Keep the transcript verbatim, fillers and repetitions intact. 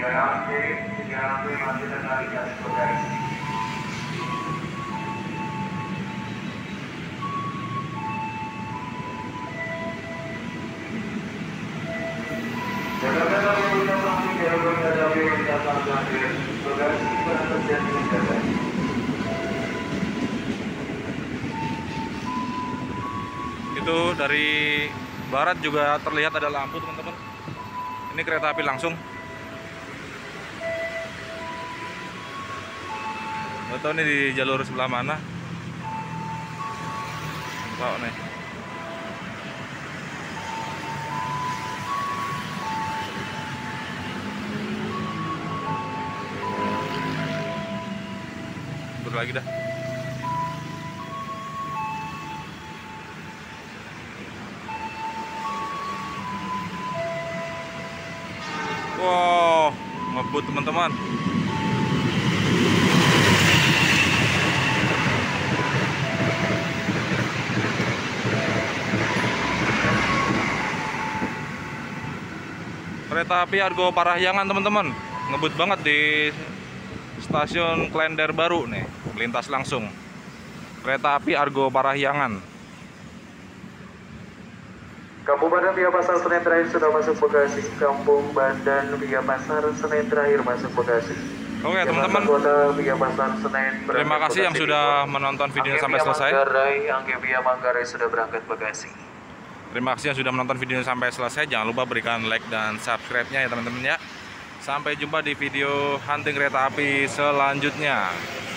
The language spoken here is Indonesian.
Jalan kiri, jalan kiri masih tertarik garis bergaris. Jakarta dari Puncak Langit, Jakarta dari Puncak Langit, bergaris bukan terjadi mendadak. Itu dari barat juga terlihat ada lampu, teman-teman. Ini kereta api langsung. Nggak tahu nih di jalur sebelah mana. Tahu nih. Mundur lagi dah. Wow, ngebut teman-teman. Kereta api Argo Parahyangan, teman-teman. Ngebut banget di stasiun Klender baru nih, melintas langsung. Kereta api Argo Parahyangan. Kampung Badan via Pasar Senen terakhir sudah masuk Bekasi. Kampung Badan via Pasar Senen terakhir masuk Bekasi. Oke teman-teman, terima kasih yang sudah menonton videonya sampai selesai. Angke via Manggarai sudah berangkat Bekasi. Terima kasih yang sudah menonton videonya sampai selesai. Jangan lupa berikan like dan subscribe-nya ya teman-teman ya. Sampai jumpa di video hunting kereta api selanjutnya.